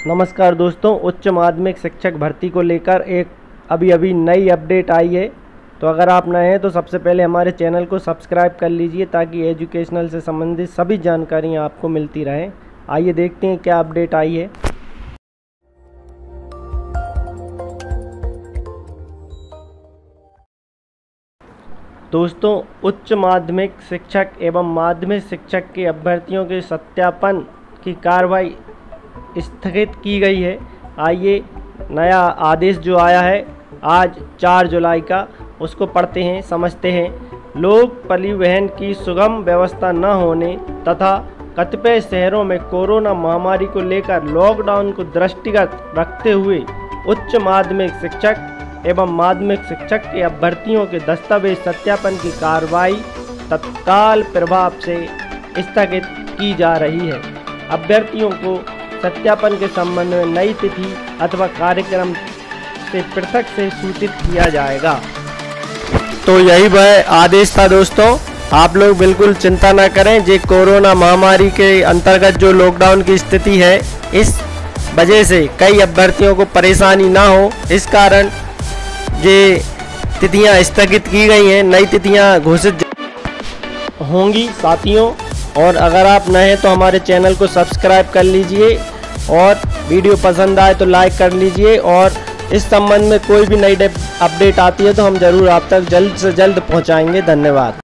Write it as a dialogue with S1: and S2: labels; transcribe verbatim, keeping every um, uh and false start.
S1: नमस्कार दोस्तों, उच्च माध्यमिक शिक्षक भर्ती को लेकर एक अभी अभी नई अपडेट आई है। तो अगर आप नए हैं तो सबसे पहले हमारे चैनल को सब्सक्राइब कर लीजिए ताकि एजुकेशनल से संबंधित सभी जानकारियां आपको मिलती रहें। आइए देखते हैं क्या अपडेट आई है। दोस्तों, उच्च माध्यमिक शिक्षक एवं माध्यमिक शिक्षक के अभ्यर्थियों के सत्यापन की कार्रवाई स्थगित की गई है। आइए नया आदेश जो आया है आज चार जुलाई का, उसको पढ़ते हैं, समझते हैं। लोक परिवहन की सुगम व्यवस्था न होने तथा कतिपय शहरों में कोरोना महामारी को लेकर लॉकडाउन को दृष्टिगत रखते हुए उच्च माध्यमिक शिक्षक एवं माध्यमिक शिक्षक के अभ्यर्थियों के दस्तावेज सत्यापन की कार्रवाई तत्काल प्रभाव से स्थगित की जा रही है। अभ्यर्थियों को सत्यापन के संबंध में नई तिथि अथवा कार्यक्रम से पृथक से सूचित किया जाएगा। तो यही वह आदेश था दोस्तों। आप लोग बिल्कुल चिंता न करें। जे कोरोना महामारी के अंतर्गत जो लॉकडाउन की स्थिति है, इस वजह से कई अभ्यर्थियों को परेशानी ना हो, इस कारण ये तिथियां स्थगित की गई हैं। नई तिथियां घोषित होंगी साथियों। और अगर आप नए हैं तो हमारे चैनल को सब्सक्राइब कर लीजिए और वीडियो पसंद आए तो लाइक कर लीजिए। और इस संबंध में कोई भी नई अपडेट आती है तो हम ज़रूर आप तक जल्द से जल्द पहुंचाएंगे। धन्यवाद।